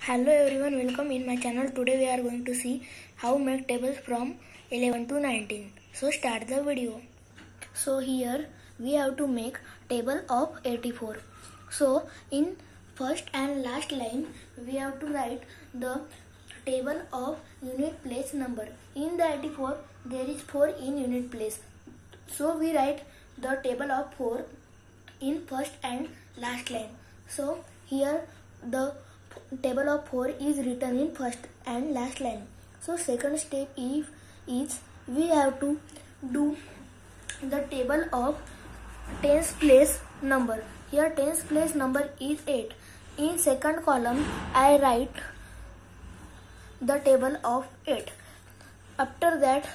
Hello everyone, welcome in my channel. Today we are going to see how make tables from 11 to 19. So start the video. So here we have to make table of 84. So in first and last line we have to write the table of unit place number. In the 84 there is 4 in unit place. So we write the table of 4 in first and last line. So here the table of 4 is written in first and last line. So second step is we have to do the table of tens place number. Here tens place number is 8. In second column I write the table of 8. After that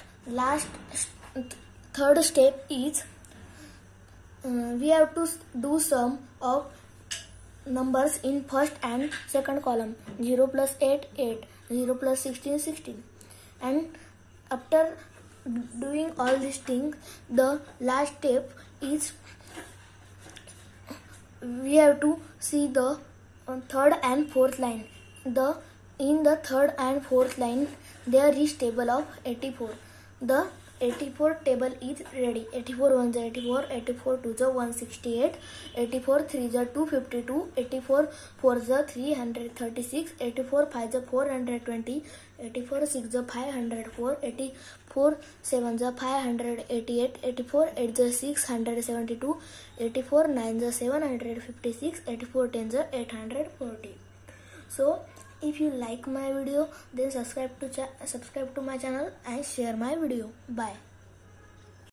third step is we have to do sum of numbers in first and second column. 0 plus 8 8, 0 plus 16 16, and after doing all these things the last step is we have to see the third and fourth line. In the third and fourth line there is table of 84. The 84 table is ready. 84 1 is 84, 84 2 is 168, 84 3 is 252, 84 4 is 336, 84 5 is 420, 84 6 is 504, 84 7 is 588, 84 8 is 672, 84 9 is 756, 84 10 is 840. So if you like my video, then subscribe to my channel and share my video. Bye.